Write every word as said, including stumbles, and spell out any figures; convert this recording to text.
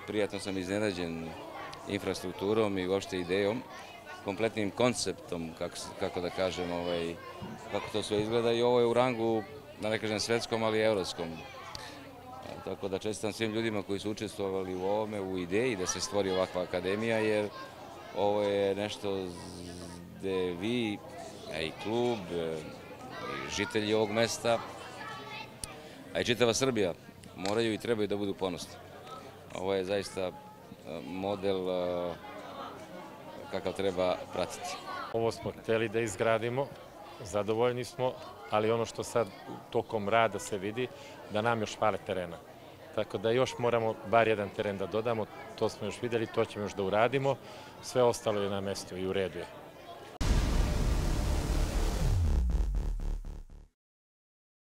prijatno sam iznenađen infrastrukturom i uopšte idejom, kompletnim konceptom, kako, kako da kažem, ovaj, kako to sve izgleda i ovo je u rangu, da ne kažem svetskom, ali i evropskom. Tako da čestitam svim ljudima koji su učestvovali u ovome, u ideji da se stvori ovakva akademija, jer ovo je nešto gde vi, a i klub, i žitelji ovog mesta, a i čitava Srbija moraju i trebaju da budu ponosni. Ovo je zaista model kakav treba pratiti. Ovo smo hteli da izgradimo, zadovoljni smo, ali ono što sad tokom rada se vidi, da nam još fale terena. Tako da još moramo bar jedan teren da dodamo, to smo još videli, to ćemo još da uradimo, sve ostalo je na mestu i u redu je.